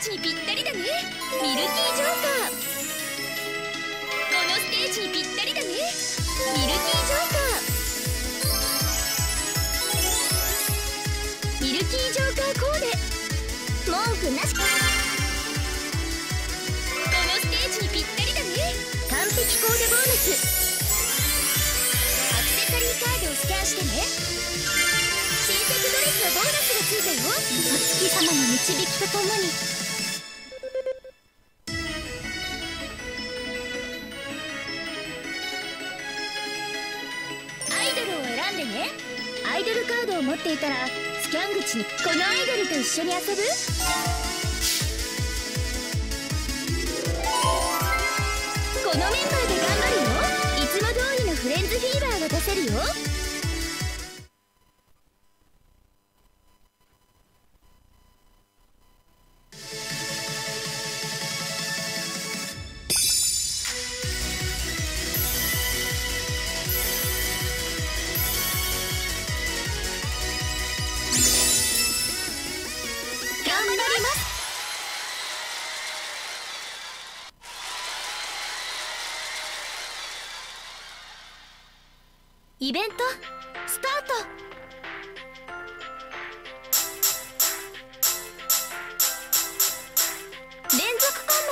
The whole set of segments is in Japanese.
ジにぴったりだね。ミルキージョーカー。このステージにぴったりだね。ミルキージョーカー。ミルキージョーカーコーデ。文句なし。このステージにぴったりだね。完璧コーデボーナス。アクセサリーカードをスキャンしてね。新作ドレスのボーナスがついたよ。お月様の導きとともに。アイドルを選んでね。アイドルカードを持っていたらスキャン口にこのアイドルと一緒に遊ぶ。このメンバーで頑張るよ。いつも通りのフレンズフィーバーが出せるよ。イベントスタート。連続コン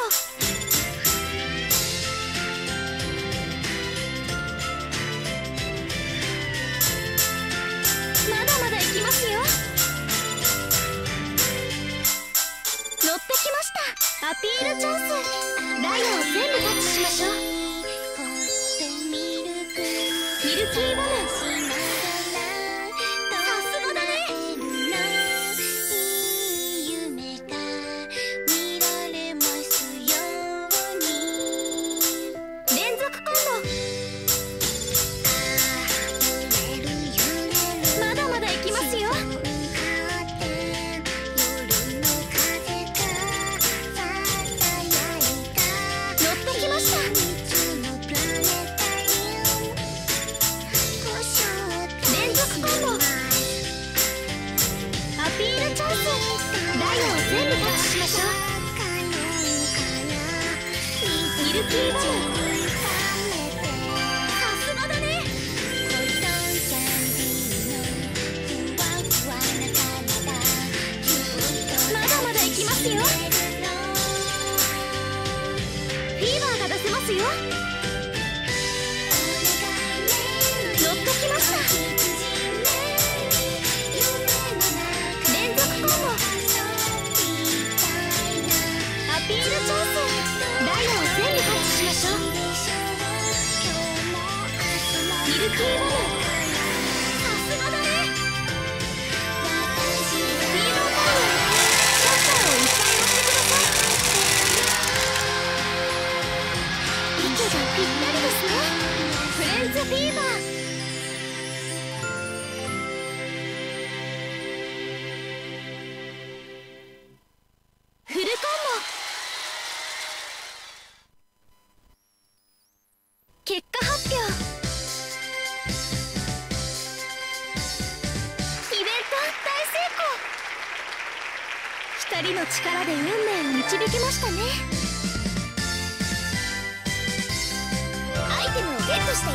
ボ。まだまだいきますよ。乗ってきました。アピールチャンス。ダイヤを全部タッチしましょう。ミルキーバナナ。さすがだね。連続コンボ。まだまだいきますよ。乗ってきました。アピールチャンス。ダイヤを全部タッチしましょう。ミルキーバナナ。さすがだね。まだまだいきますよ。フィーバーが出せますよ。乗ってきました。アピールチャンス。ダイヤを全部タッチしましょう。ミルキーバナナ。さすがだね。フィーバータイム。シャッターをいっぱい押してください。息がぴったりですね。フレンズフィーバー。フルコンボ。結果発表。イベント大成功。2人の力で運命を導きましたね。アイテムをゲットしたよ。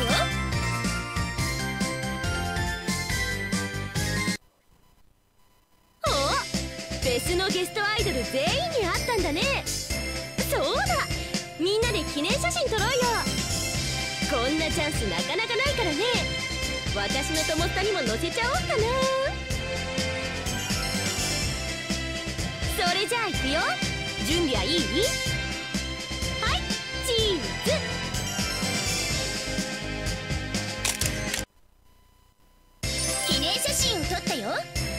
お、フェスのゲストアイドル全員に会ったんだね。そうだ、みんなで記念写真撮ろうよ。こんなチャンスなかなかないからね。私の友スタにも載せちゃおうかな。それじゃあ行くよ。準備はいい？はい、チーズ。記念写真を撮ったよ。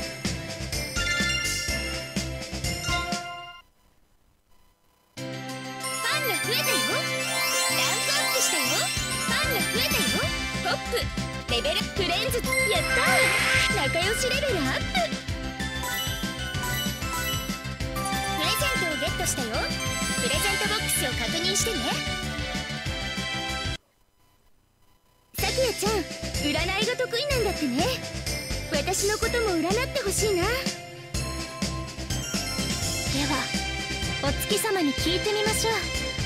ファンが増えたよ。ランクアップしたよ。ファンが増えたよ。トップレベルフレンズ。やったー、仲良しレベルアップ。プレゼントをゲットしたよ。プレゼントボックスを確認してね。さくやちゃん、占いが得意なんだってね。私のことも占ってほしいな。ではおお月様に聞いてみましょう。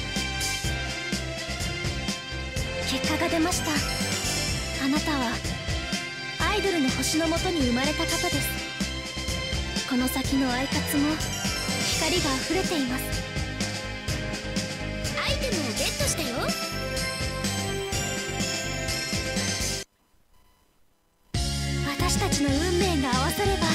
結果が出ました。あなたはアイドルの星のもとに生まれた方です。この先のアイカツも光が溢れています。アイテムをゲットしたよ。私たちの運命が合わされば